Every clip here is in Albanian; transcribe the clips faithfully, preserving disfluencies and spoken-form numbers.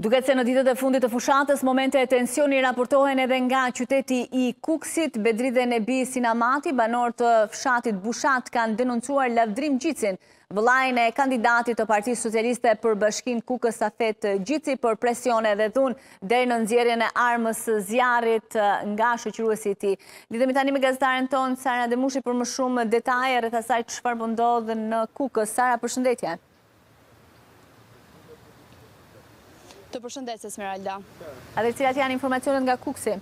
Duket se në ditët e fundit të fushatës, momente e tensioni raportohen edhe nga qyteti i Kukësit. Bedri dhe Nebi Sinamati, banor të fshatit Bushat, kanë denoncuar lavdrim Gjicin, vëllain e kandidatit të Partisë Socialiste për Bashkinë Kukës Safet Gjici, për presione dhe dhunë deri në nxjerrjen e armës së zjarrit nga shoqëruesi i tij. Lidhemi tani me gazetaren tonë Sara Demushi për më shumë detaje rreth asaj çfarë po ndodh në Kukës. Sara, përshëndetje. Të përshëndes, Esmeralda. A dhe cilat janë informacionet nga Kukësi?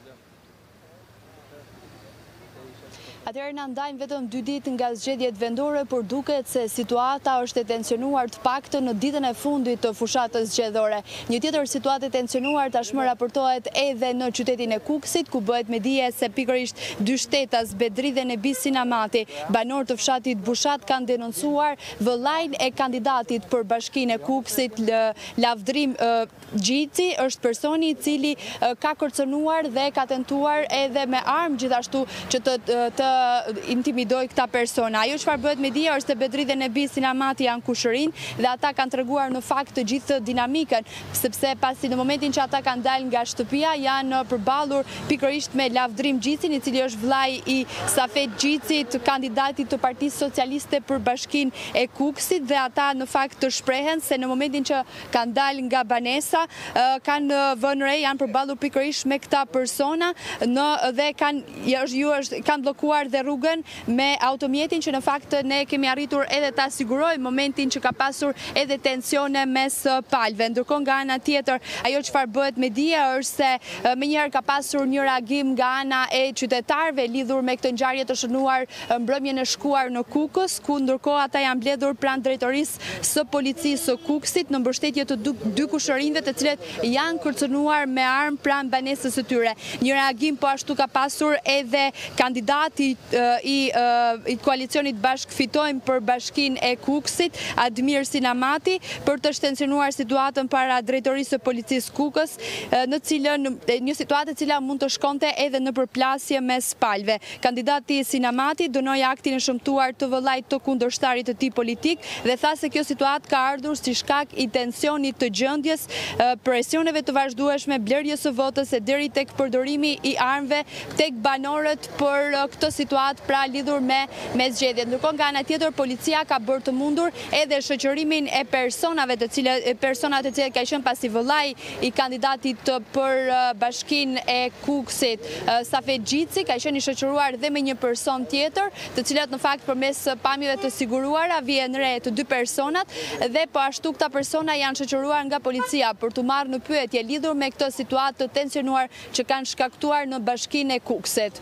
Atëherë na ndajmë vetëm dy ditë nga zgjedhjet vendore, por duket se situata është e tensionuar të paktën në ditën e fundit të fushatës zgjedhore. Një tjetër situatë e tensionuar tashmë raportohet edhe në qytetin e Kukësit, ku bëhet me dije se pikërisht dy shtetas, Bedri dhe Nebi Sinamati, banor të fshatit Bushat, kanë denoncuar vëllain e kandidatit për Bashkinë e Kukësit, Lavdrim Gjici, është personi i cili ka kërcënuar dhe ka tentuar edhe me armë gjithashtu që të, të intimidoj këta persona. Ajo çfarë bëhet me dije është se Bedri dhe Nebi Sinamati janë kushërin dhe ata kanë treguar në fakt të gjithë dinamikën, sepse pasi në momentin që ata kanë dalë nga shtëpia janë përballur pikërisht me Lavdrim Gjicin, i cili është vllai i Safet Gjicit, kandidatit të Partisë Socialiste për Bashkinë e Kukësit, dhe ata në fakt të shprehen se në momentin që kanë dalë nga banesa kanë vënë re, janë përballur pikërisht me këta persona në dhe kanë ju është kanë bllokuar dhe rrugën me automjetin, që në fakt ne kemi arritur edhe ta sigurojmë momentin që ka pasur edhe tensione mes palëve. Ndërkohë nga ana tjetër, ajo çfarë bëhet me dije është se menjëherë ka pasur një reagim nga ana e qytetarëve lidhur me këtë ngjarje të shënuar mbrëmjen e shkuar në Kukës, ku ndërkohë ata janë mbledhur pranë drejtorisë së policisë së Kukësit në mbështetje të dy kushërinjve të cilët janë kërcënuar me armë pranë banesës së tyre. Një reagim po ashtu ka pasur edhe kandidati i, i koalicionit Bashkë Fitojmë për Bashkinë e Kukësit, Admir Sinamati, për të shtensionuar situatën para drejtorisë së policisë Kukës, në cilën një situatë e cila mund të shkonte edhe në përplasje mes palëve. Kandidati Sinamati dënoi aktin e shëmtuar të vëllait të kundërshtarit të tij politik dhe tha se kjo situatë ka ardhur si shkak i tensionit të gjendjes, presioneve të vazhdueshme, blerjes së votës e deri tek përdorimi i armëve tek banorët për këtë situatë pra lidhur me me zgjedhjet. Ndërkohë nga ana tjetër policia ka bërë të mundur edhe shoqërimin e personave të cilët personat të cilët ka qenë pasi vëllai i kandidatit për Bashkinë e Kukësit, Safet Gjici, ka qenë i shoqëruar dhe me një person tjetër, të cilat në fakt përmes pamjeve të siguruara vjen re të dy personat, dhe po ashtu këta persona janë shoqëruar nga policia për të marrë në pyetje lidhur me këtë situatë të tensionuar që kanë shkaktuar në Bashkinë e Kukësit.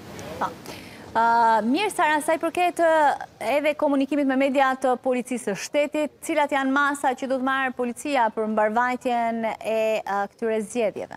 Uh, mirë, Sara, sa i përket edhe komunikimit me media të policisë së shtetit, cilat janë masa që do të marrë policia për mbarvajtjen e uh, këtyre zgjedhjeve?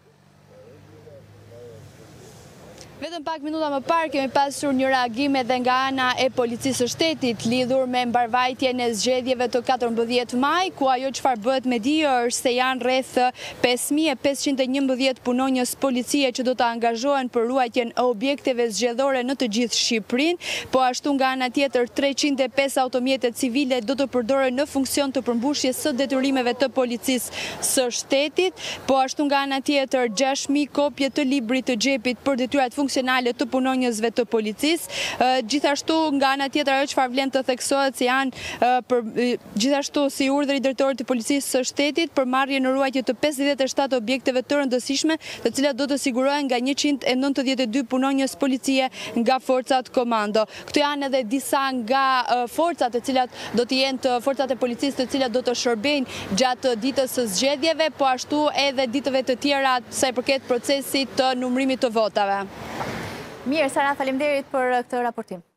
Vetëm pak minuta më parë kemi pasur një reagim edhe nga ana e policisë së shtetit lidhur me mbarvajtjen e zgjedhjeve të katërmbëdhjetë maj, ku ajo çfarë bëhet me dije është se janë rreth pesë mijë e pesëqind e njëmbëdhjetë punonjës policie që do të angazhohen për ruajtjen e objekteve zgjedhore në të gjithë Shqipërinë, po ashtu nga ana tjetër treqind e pesë automjete civile do të përdoren në funksion të përmbushjes së detyrimeve të policisë së shtetit, po ashtu nga ana tjetër gjashtë mijë kopje të librit të xhepit për detyrat funksionale të punonjësve të policisë. Gjithashtu nga ana tjetër ajo çfarë vlen të theksohet se janë për, gjithashtu si urdhri i drejtorit të policisë së shtetit për marrje në ruajtje të pesëdhjetë e shtatë objekteve të rëndësishme, të cilat do të sigurohen nga njëqind e nëntëdhjetë e dy punonjës policie nga forcat komando. Këto janë edhe disa nga forcat të cilat do të jenë të forcat e policisë të cilat do të shërbejnë gjatë ditës së zgjedhjeve, po ashtu edhe ditëve të tjera sa i përket procesit të numërimit të votave. Mirë, Sara, faleminderit për këtë raportim.